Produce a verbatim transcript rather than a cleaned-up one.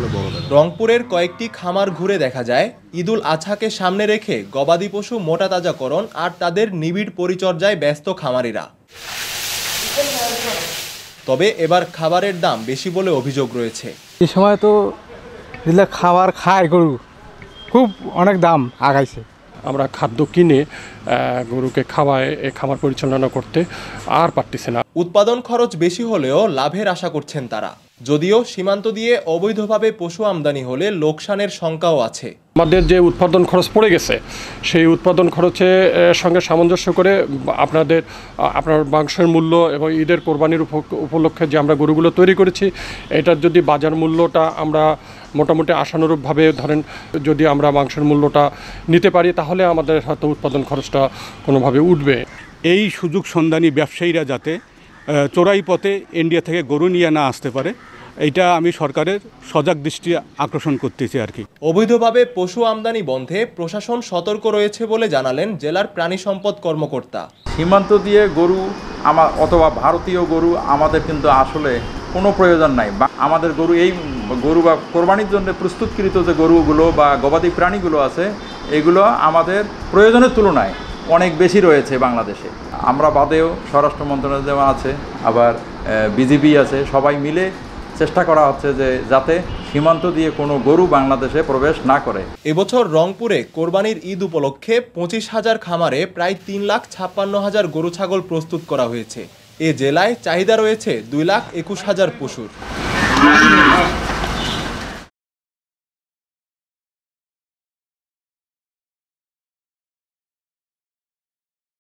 রংপুরের কয়েকটি খামার ঘুরে দেখা যায় ঈদুল আজহাকে সামনে রেখে গবাদি পশু মোটা তাজাকরণ আর তাদের নিবিড় পরিচর্যায় ব্যস্ত খামারিরা। তবে এবার খাবারের দাম বেশি বলে অভিযোগ রয়েছে। এই সময় তো খাবার খায় গরু, খুব অনেক দাম আগাইছে। আমরা খাদ্য কিনে গরুকে খাওয়ায় খামার পরিচালনা করতে আর পারতেছে না। উৎপাদন খরচ বেশি হলেও লাভের আশা করছেন তারা। যদিও সীমান্ত দিয়ে অবৈধভাবে পশু আমদানি হলে লোকসানের শঙ্কাও আছে। আমাদের যে উৎপাদন খরচ পড়ে গেছে সেই উৎপাদন খরচের সঙ্গে সামঞ্জস্য করে আপনাদের আপনার মাংসের মূল্য এবং ঈদের কোরবানির উপলক্ষে যে আমরা গরুগুলো তৈরি করেছি এটার যদি বাজার মূল্যটা আমরা মোটামুটি আশানুরূপভাবে ধরেন যদি আমরা মাংসের মূল্যটা নিতে পারি তাহলে আমাদের হয়তো উৎপাদন খরচটা কোনোভাবে উঠবে। এই সুযোগ সন্ধানী ব্যবসায়ীরা যাতে চোরাই পথে ইন্ডিয়া থেকে গরু নিয়ে না আসতে পারে এইটা আমি সরকারের সজাগ দৃষ্টি আকর্ষণ করতেছি আর কি। অবৈধভাবে পশু আমদানি বন্ধে প্রশাসন সতর্ক রয়েছে বলে জানালেন জেলার প্রাণী সম্পদ কর্মকর্তা। সীমান্ত দিয়ে গরু আমার অথবা ভারতীয় গরু আমাদের কিন্তু আসলে কোনো প্রয়োজন নাই। বা আমাদের গরু এই গরু বা কোরবানির জন্য প্রস্তুতকৃত যে গরুগুলো বা গবাদি প্রাণীগুলো আছে এগুলো আমাদের প্রয়োজনের তুলনায় অনেক বেশি রয়েছে বাংলাদেশে। আমরা বাদেও স্বরাষ্ট্র মন্ত্রণালয় আছে, আবার বিজিবি আছে, সবাই মিলে চেষ্টা করা হচ্ছে যে যাতে সীমান্ত দিয়ে কোনো গরু বাংলাদেশে প্রবেশ না করে। এবছর রংপুরে কোরবানির ঈদ উপলক্ষে পঁচিশ হাজার খামারে প্রায় তিন লাখ ছাপ্পান্ন হাজার গরু ছাগল প্রস্তুত করা হয়েছে। এ জেলায় চাহিদা রয়েছে দুই লাখ একুশ হাজার পশুর।